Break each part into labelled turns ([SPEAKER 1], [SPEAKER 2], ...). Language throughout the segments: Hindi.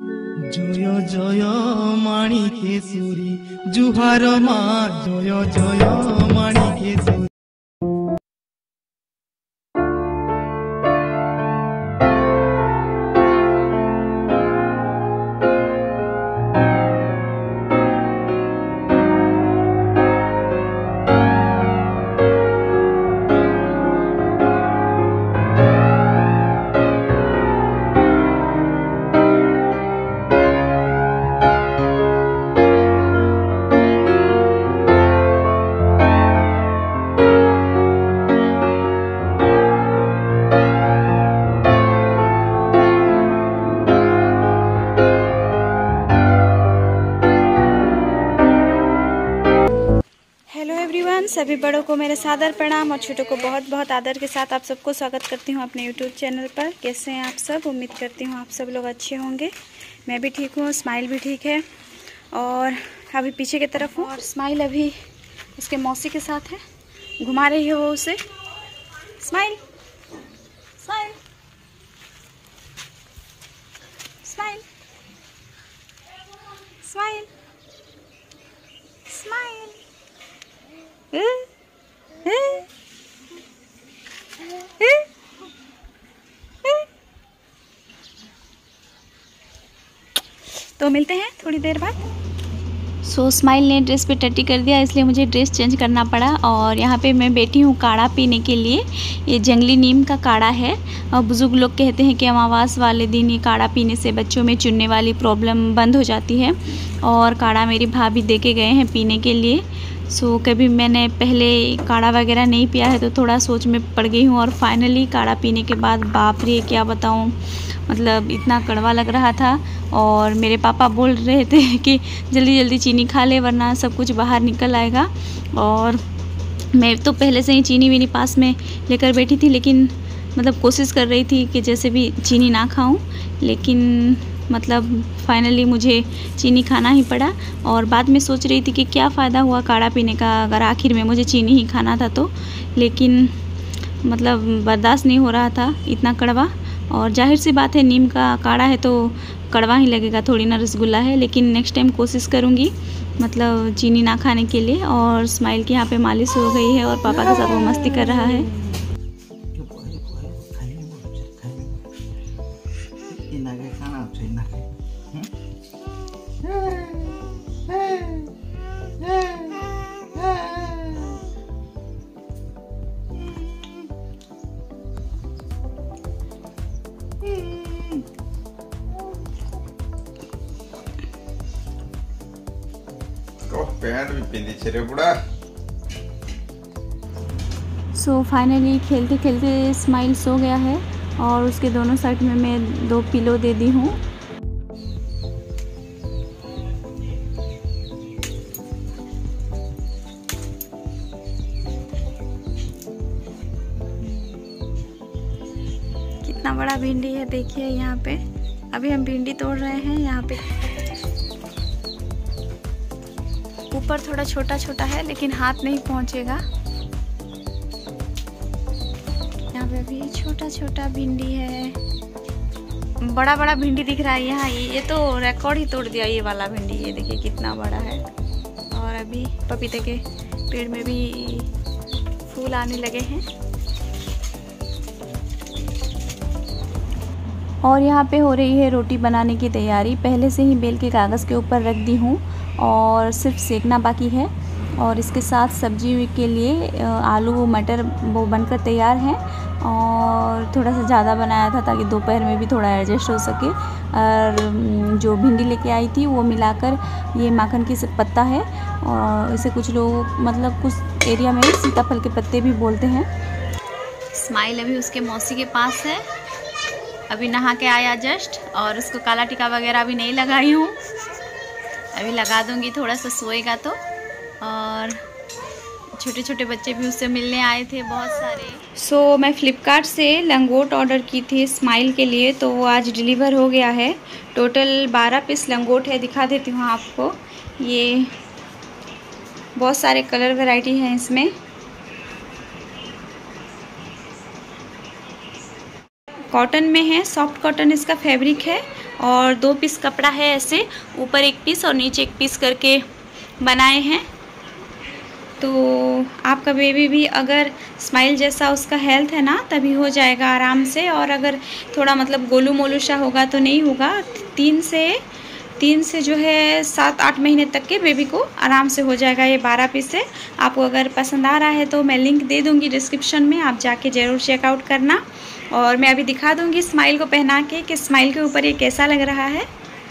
[SPEAKER 1] জয় জয় মাণিকেশ্বরী জুহার মা জয় জয় মাণিকেশ্বরী।
[SPEAKER 2] हेलो एवरीवन, सभी बड़ों को मेरे सादर प्रणाम और छोटों को बहुत बहुत आदर के साथ आप सबको स्वागत करती हूँ अपने यूट्यूब चैनल पर। कैसे हैं आप सब? उम्मीद करती हूँ आप सब लोग अच्छे होंगे। मैं भी ठीक हूँ, स्माइल भी ठीक है और अभी पीछे की तरफ हूँ और स्माइल अभी उसके मौसी के साथ है, घुमा रही है वो उसे। Smile smile smile smile smile. तो मिलते हैं थोड़ी देर बाद। स्माइल ने ड्रेस पे टट्टी कर दिया, इसलिए मुझे ड्रेस चेंज करना पड़ा और यहाँ पे मैं बैठी हूँ काढ़ा पीने के लिए। ये जंगली नीम का काढ़ा है और बुजुर्ग लोग कहते हैं कि अमावस वाले दिन ये काढ़ा पीने से बच्चों में चुनने वाली प्रॉब्लम बंद हो जाती है। और काढ़ा मेरी भाभी दे के गए हैं पीने के लिए। कभी मैंने पहले काढ़ा वगैरह नहीं पिया है तो थोड़ा सोच में पड़ गई हूँ और फाइनली काढ़ा पीने के बाद बाप रे क्या बताऊँ, मतलब इतना कड़वा लग रहा था। और मेरे पापा बोल रहे थे कि जल्दी जल्दी चीनी खा ले वरना सब कुछ बाहर निकल आएगा। और मैं तो पहले से ही चीनी वीनी पास में लेकर बैठी थी, लेकिन मतलब कोशिश कर रही थी कि जैसे भी चीनी ना खाऊं, लेकिन मतलब फाइनली मुझे चीनी खाना ही पड़ा। और बाद में सोच रही थी कि क्या फ़ायदा हुआ काढ़ा पीने का अगर आखिर में मुझे चीनी ही खाना था तो, लेकिन मतलब बर्दाश्त नहीं हो रहा था इतना कड़वा। और जाहिर सी बात है नीम का काढ़ा है तो कड़वा ही लगेगा, थोड़ी ना रसगुल्ला है। लेकिन नेक्स्ट टाइम कोशिश करूँगी मतलब चीनी ना खाने के लिए। और स्माइल की यहाँ पे मालिश हो गई है और पापा के साथ वो मस्ती कर रहा है।
[SPEAKER 3] पैंट भी पिंदी छे बुढ़ा।
[SPEAKER 2] फाइनली खेलते खेलते स्माइल सो गया है और उसके दोनों साइड में मैं 2 पिलो दे दी हूँ। कितना बड़ा भिंडी है देखिए यहाँ पे। अभी हम भिंडी तोड़ रहे हैं। यहाँ पे ऊपर थोड़ा छोटा छोटा है लेकिन हाथ नहीं पहुँचेगा। यहाँ पे भी छोटा छोटा भिंडी है, बड़ा बड़ा भिंडी दिख रहा है यहाँ। ये तो रिकॉर्ड ही तोड़ दिया ये वाला भिंडी। ये देखिए कितना बड़ा है। और अभी पपीते के पेड़ में भी फूल आने लगे हैं। और यहाँ पे हो रही है रोटी बनाने की तैयारी। पहले से ही बेल के कागज़ के ऊपर रख दी हूँ और सिर्फ सेकना बाकी है। और इसके साथ सब्जी के लिए आलू मटर वो बनकर तैयार हैं। और थोड़ा सा ज़्यादा बनाया था ताकि दोपहर में भी थोड़ा एडजस्ट हो सके। और जो भिंडी लेके आई थी वो मिलाकर ये माखन की पत्ता है और इसे कुछ लोग मतलब कुछ एरिया में सीताफल के पत्ते भी बोलते हैं। स्माइल अभी उसके मौसी के पास है, अभी नहा के आया जस्ट। और उसको काला टीका वगैरह अभी नहीं लगाई हूँ, अभी लगा दूंगी थोड़ा सा सोएगा तो। और छोटे छोटे बच्चे भी उससे मिलने आए थे बहुत सारे। मैं फ़्लिपकार्ट से लंगोट ऑर्डर की थी स्माइल के लिए, तो वो आज डिलीवर हो गया है। टोटल 12 पीस लंगोट है, दिखा देती हूँ आपको। ये बहुत सारे कलर वैरायटी हैं इसमें। कॉटन में है, सॉफ्ट कॉटन इसका फैब्रिक है और 2 पीस कपड़ा है ऐसे, ऊपर 1 पीस और नीचे 1 पीस करके बनाए हैं। तो आपका बेबी भी अगर स्माइल जैसा उसका हेल्थ है ना तभी हो जाएगा आराम से, और अगर थोड़ा मतलब गोलू मोलू सा होगा तो नहीं होगा। 3 से जो है 7-8 महीने तक के बेबी को आराम से हो जाएगा। ये 12 पीस है। आपको अगर पसंद आ रहा है तो मैं लिंक दे दूँगी डिस्क्रिप्शन में, आप जाके ज़रूर चेकआउट करना। और मैं अभी दिखा दूँगी स्माइल को पहना के कि स्माइल के ऊपर ये कैसा लग रहा है।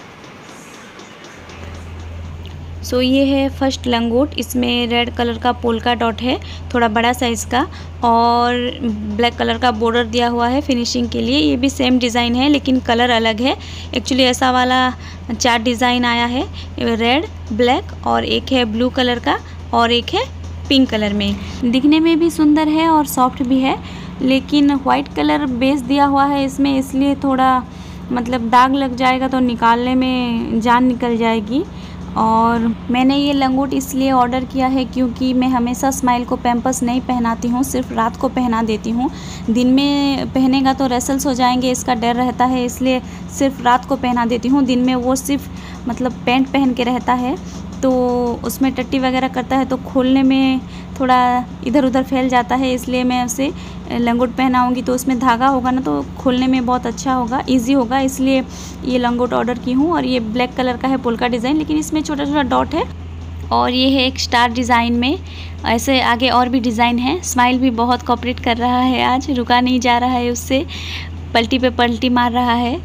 [SPEAKER 2] सो ये है फर्स्ट लंगोट। इसमें रेड कलर का पोल्का डॉट है, थोड़ा बड़ा साइज़ का, और ब्लैक कलर का बॉर्डर दिया हुआ है फिनिशिंग के लिए। ये भी सेम डिज़ाइन है लेकिन कलर अलग है। एक्चुअली ऐसा वाला 4 डिज़ाइन आया है, रेड, ब्लैक और एक है ब्लू कलर का और एक है पिंक कलर में। दिखने में भी सुंदर है और सॉफ्ट भी है, लेकिन वाइट कलर बेस दिया हुआ है इसमें, इसलिए थोड़ा मतलब दाग लग जाएगा तो निकालने में जान निकल जाएगी। और मैंने ये लंगोट इसलिए ऑर्डर किया है क्योंकि मैं हमेशा स्माइल को पैम्पर्स नहीं पहनाती हूँ, सिर्फ रात को पहना देती हूँ। दिन में पहनेगा तो रेसल्स हो जाएंगे, इसका डर रहता है, इसलिए सिर्फ रात को पहना देती हूँ। दिन में वो सिर्फ मतलब पैंट पहन के रहता है, तो उसमें टट्टी वगैरह करता है तो खोलने में थोड़ा इधर उधर फैल जाता है, इसलिए मैं उसे लंगोट पहनाऊंगी तो उसमें धागा होगा ना तो खोलने में बहुत अच्छा होगा, इजी होगा, इसलिए ये लंगोट ऑर्डर की हूँ। और ये ब्लैक कलर का है पोल्का डिज़ाइन, लेकिन इसमें छोटा छोटा डॉट है। और ये है एक स्टार डिज़ाइन में, ऐसे आगे और भी डिज़ाइन है। स्माइल भी बहुत कोऑपरेट कर रहा है, आज रुका नहीं जा रहा है, उससे पलटी पे पलटी मार रहा है।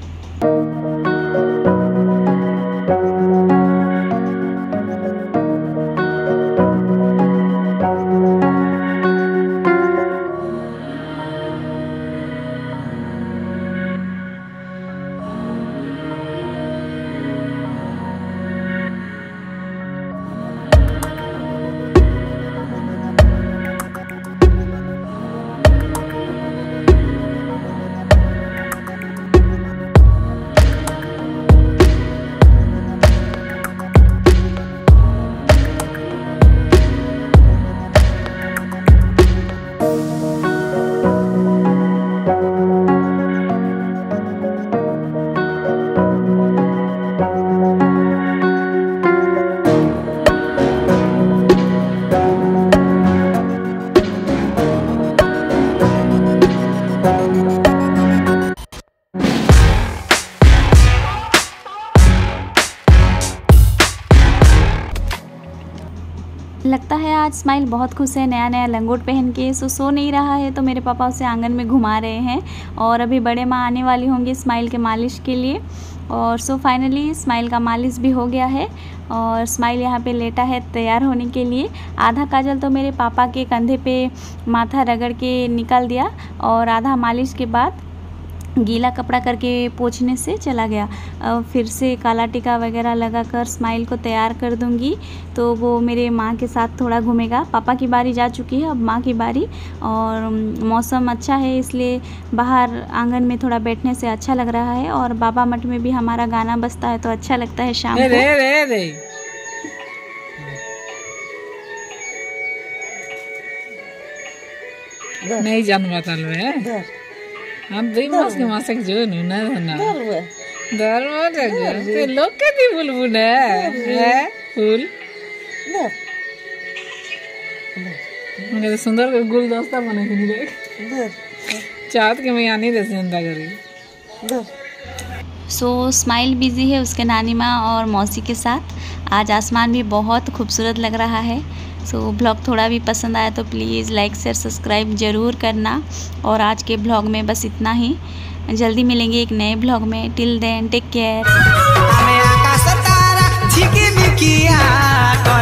[SPEAKER 2] लगता है आज स्माइल बहुत खुश है नया नया लंगोट पहन के। सो नहीं रहा है तो मेरे पापा उसे आंगन में घुमा रहे हैं, और अभी बड़े माँ आने वाली होंगी स्माइल के मालिश के लिए। और सो फाइनली स्माइल का मालिश भी हो गया है, और स्माइल यहाँ पे लेटा है तैयार होने के लिए। आधा काजल तो मेरे पापा के कंधे पे माथा रगड़ के निकाल दिया, और आधा मालिश के बाद गीला कपड़ा करके पोंछने से चला गया। फिर से काला टीका वगैरह लगाकर स्माइल को तैयार कर दूंगी, तो वो मेरे माँ के साथ थोड़ा घूमेगा। पापा की बारी जा चुकी है, अब माँ की बारी। और मौसम अच्छा है इसलिए बाहर आंगन में थोड़ा बैठने से अच्छा लग रहा है, और बाबा मठ में भी हमारा गाना बजता है तो अच्छा लगता है शाम को।
[SPEAKER 4] नहीं जान बताल है हम दुई मास के मासक जो नुना ना दरबार ते लोग के दी बुलबुल है फूल मगर सुंदर गुलदस्ता बना के दे चाहत के मैं आनी दे जिंदा करी।
[SPEAKER 2] सो स्माइल बिजी है उसके नानी माँ और मौसी के साथ। आज आसमान भी बहुत खूबसूरत लग रहा है। सो ब्लॉग थोड़ा भी पसंद आया तो प्लीज़ लाइक शेयर सब्सक्राइब ज़रूर करना। और आज के ब्लॉग में बस इतना ही, जल्दी मिलेंगे एक नए ब्लॉग में। Till then take care.